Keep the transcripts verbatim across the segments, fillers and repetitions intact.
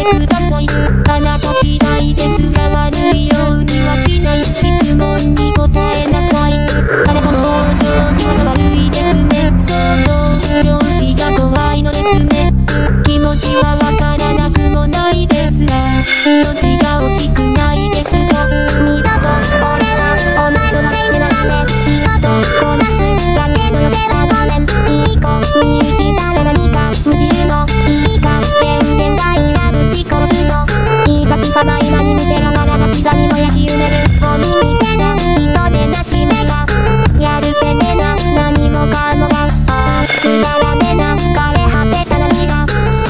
ください。あなた次第ですが悪いようにはしない。質問に答えなさい。あなたの状況が悪いですね。その調子が怖いのですね。気持ちはわからなくもないですが、命が惜しくないですか。 二度と俺はお前の奴隷にならねえ。仕事こなすだけの余生はごねん。いい子に生きたら何か無自由のいいか全然大なぶち殺すぞ。いいか貴様今に見てろ。腹が刻み燃やし埋めるゴミみてえな人でなしめがやるせねえな何もかもがああくだらねえな枯れ果てた何が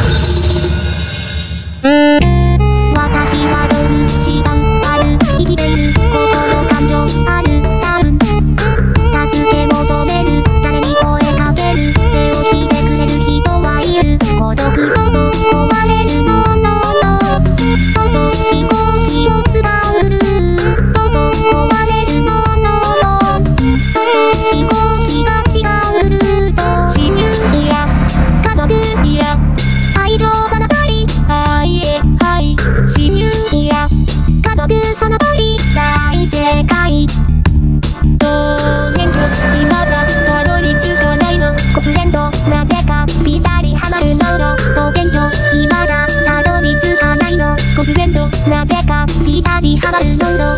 私はどう違うある生きている心感情ある多分助け求める誰に声かける手を引いてくれる人はいる孤独ごと壊れるものの外思考機を使うフルートと壊れるものの外思考機が違うフルート親友いや家族いや愛情その通りはいえはい親友いや家族その通り大正解と元気未だたどり着かないの。 忽然となぜかぴたりはまるのろと元気未だたどり着かないの。 忽然となぜかぴたりはまるのろ